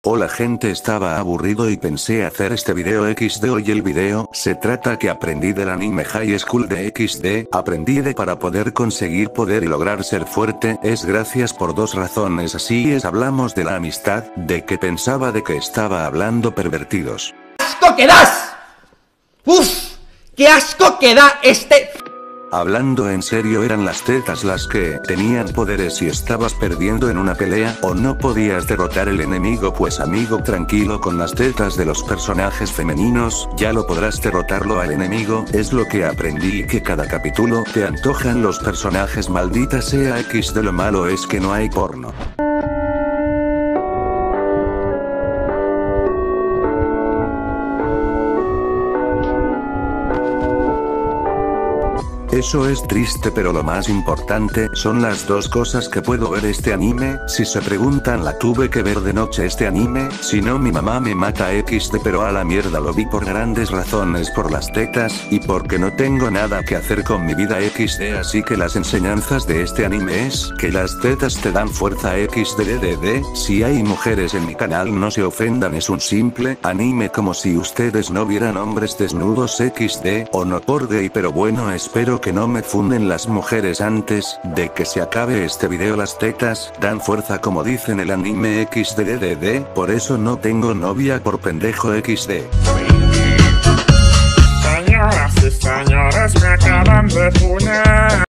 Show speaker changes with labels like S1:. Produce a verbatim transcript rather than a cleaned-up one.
S1: Hola gente, estaba aburrido y pensé hacer este video equis de. Hoy el video se trata que aprendí del anime High School de equis de. Aprendí de para poder conseguir poder y lograr ser fuerte es gracias por dos razones. Así es, hablamos de la amistad, de que pensaba de que estaba hablando pervertidos.
S2: ¡Asco que das! ¡Uf! ¡Qué asco que da este!
S1: Hablando en serio, eran las tetas las que tenían poderes si estabas perdiendo en una pelea o no podías derrotar el enemigo. Pues amigo, tranquilo, con las tetas de los personajes femeninos ya lo podrás derrotarlo al enemigo. Es lo que aprendí, que cada capítulo te antojan los personajes. Maldita sea equis de, lo malo es que no hay porno. Eso es triste, pero lo más importante son las dos cosas que puedo ver este anime. Si se preguntan, la tuve que ver de noche este anime, si no mi mamá me mata equis de, pero a la mierda lo vi por grandes razones, por las tetas, y porque no tengo nada que hacer con mi vida equis de. Así que las enseñanzas de este anime es que las tetas te dan fuerza equis de de de. Si hay mujeres en mi canal, no se ofendan, es un simple anime, como si ustedes no vieran hombres desnudos equis de, o no por gay, pero bueno, espero que no me funden las mujeres antes de que se acabe este video. Las tetas dan fuerza como dicen el anime equis de de de, por eso no tengo novia por pendejo equis de.
S3: Señoras y señores, me acaban de funar.